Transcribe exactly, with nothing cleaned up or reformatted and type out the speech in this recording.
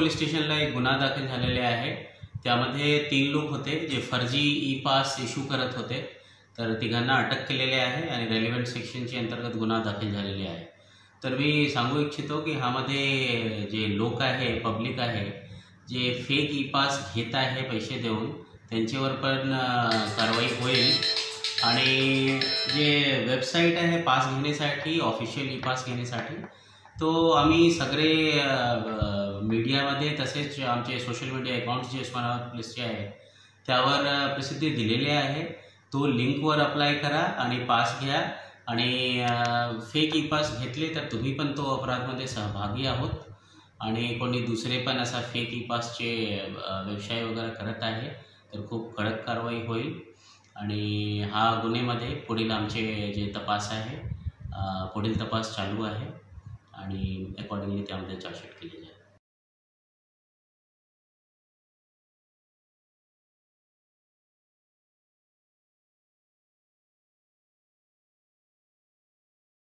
Police स्टेशनला एक गुन्हा दाखल झालेले आहे। त्यामध्ये तीन लोक होते जे फर्जी ई पास इश्यू करत होते। तर तिघांना अटक केलेली आहे आणि रेलिव्हेंट सेक्शनच्या अंतर्गत गुन्हा दाखल झालेले आहे। तर मी सांगू इच्छितो की ह्यामध्ये जे लोक आहे, पब्लिक आहे, जे फेक ई पास घेत आहे पैसे देऊन, त्यांच्यावर पण कारवाई होईल। आणि जे वेबसाईट आहे पास घेण्यासाठी, ऑफिशियल ई पास घेण्यासाठी, तो आम्ही सगळे मीडियामध्ये तसेच आमचे सोशल मीडिया अकाउंट्स जे उस्मानाबाद पोलीसचे आहे त्यावर प्रसिद्धी दिलेली आहे। तो लिंकवर अप्लाय करा आणि पास घ्या। आणि फेक ई पास घेतले तर तुम्ही पण तो अपराधमध्ये सहभागी आहोत। आणि कोणी दुसरे पण असा फेक ई पासचे व्यवसाय वगैरे करत आहे तर खूप कडक कारवाई होईल। आणि हा गुन्ह्यामध्ये पुढील आमचे जे तपास आहे, पुढील तपास चालू आहे आणि अकॉर्डिंगली त्यामध्ये चार्जशीट केली जाईल।